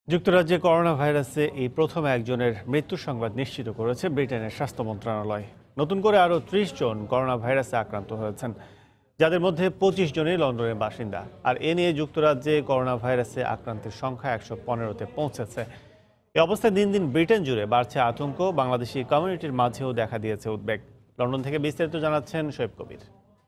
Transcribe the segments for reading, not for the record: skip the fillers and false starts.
যুক্তরাজ্যে করোনা ভাইরাসে এই প্রথম একজনের মৃত্যুর সংবাদ নিশ্চিত করেছে ব্রিটেনের স্বাস্থ্য মন্ত্রণালয়। নতুন করে আরও ৩০ জন করোনা ভাইরাসে আক্রান্ত হয়েছেন, যাদের মধ্যে ২৫ জনই লন্ডনের বাসিন্দা। আর এ নিয়ে যুক্তরাজ্যে করোনা ভাইরাসে আক্রান্তের সংখ্যা ১১৫-তে পৌঁছেছে। এই অবস্থায় দিন দিন ব্রিটেন জুড়ে বাড়ছে আতঙ্ক। বাংলাদেশি কমিউনিটির মাঝেও দেখা দিয়েছে উদ্বেগ। লন্ডন থেকে বিস্তারিত জানাচ্ছেন শোয়েব কবির।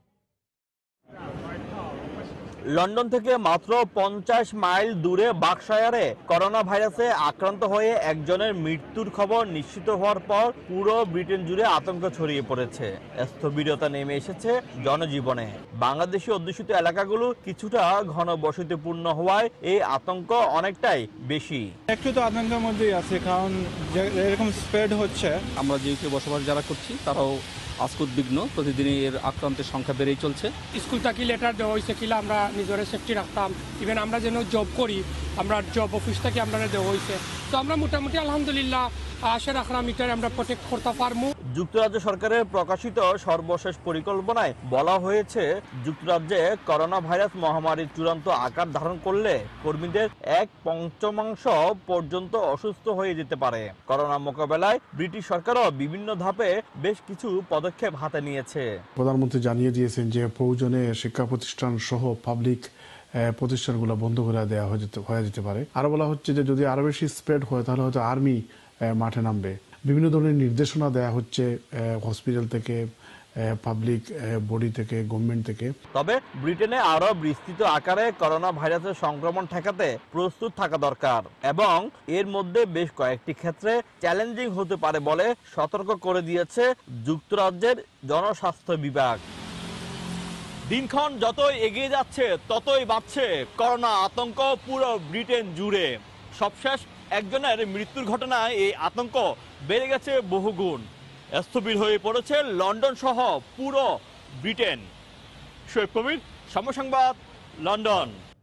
লন্ডন থেকে মাত্র ৫০ মাইল দূরে বার্কশায়ারে করোনা ভাইরাসে আক্রান্ত হয়ে একজনের মৃত্যুর খবর নিশ্চিত হওয়ার পর পুরো ব্রিটেন জুড়ে আতঙ্ক ছড়িয়ে পড়েছে। স্থবিরতা নেমে এসেছে জনজীবনে। বাংলাদেশি অধ্যুষিত এলাকাগুলো কিছুটা ঘনবসতিপূর্ণ হওয়ায় এই আতঙ্ক অনেকটাই বেশি। একটু তো আতঙ্কের মধ্যেই আছে, কারণ এরকম স্প্রেড হচ্ছে। আমরা যে বসবাস যারা করছি তারাও আজকে উদ্বিগ্ন। প্রতিদিনই এর আক্রান্তের সংখ্যা বেড়েই চলছে। স্কুল থেকে লেটার দেওয়া হয়েছে কিলা আমরা নিজের সেফটি রাখতাম। ইভেন আমরা যেন জব করি, আমরা জব অফিস থেকে আমরা দেওয়া হয়েছে। তো আমরা মোটামুটি আলহামদুলিল্লাহ আশা রাখলাম এটা আমরা প্রোটেক্ট করতে পারবো। যুক্তরাজ্য সরকারের প্রকাশিত সর্বশেষ পরিকল্পনায় বলা হয়েছে, যুক্তরাজ্যে করোনা ভাইরাস মহামারীর চূড়ান্ত আকার ধারণ করলে কর্মীদের ১/৫ পর্যন্ত অসুস্থ হয়ে যেতে পারে। করোনা মোকাবেলায় ব্রিটিশ সরকারও বিভিন্ন ধাপে বেশ কিছু পদক্ষেপ হাতে নিয়েছে। প্রধানমন্ত্রী জানিয়ে দিয়েছেন যে প্রয়োজনে শিক্ষা প্রতিষ্ঠান সহ পাবলিক প্রতিষ্ঠানগুলো বন্ধ করে দেওয়া হয়ে যেতে পারে। আরো বলা হচ্ছে যে যদি আরো বেশি স্প্রেড হয় তাহলে হয়তো আর্মি মাঠে নামবে। বিভিন্ন ধরনের নির্দেশনা দেওয়া হচ্ছে হসপিটাল থেকে, পাবলিক বডি থেকে, গভর্নমেন্ট থেকে। তবে ব্রিটেনে আরো বিস্তৃত আকারে করোনা ভাইরাসের সংক্রমণ ঠেকাতে প্রস্তুত থাকা দরকার এবং এর মধ্যে বেশ কয়েকটি ক্ষেত্রে চ্যালেঞ্জিং হতে পারে বলে সতর্ক করে দিয়েছে যুক্তরাজ্যের জনস্বাস্থ্য বিভাগ। দিনক্ষণ যতই এগিয়ে যাচ্ছে ততই বাড়ছে করোনা আতঙ্ক পুরো ব্রিটেন জুড়ে। সবশেষ একজনের মৃত্যুর ঘটনায় এই আতঙ্ক বেড়ে গেছে বহুগুণ। স্থবির হয়ে পড়েছে লন্ডন সহ পুরো ব্রিটেন। শোয়েব কবির, সময় সংবাদ, লন্ডন।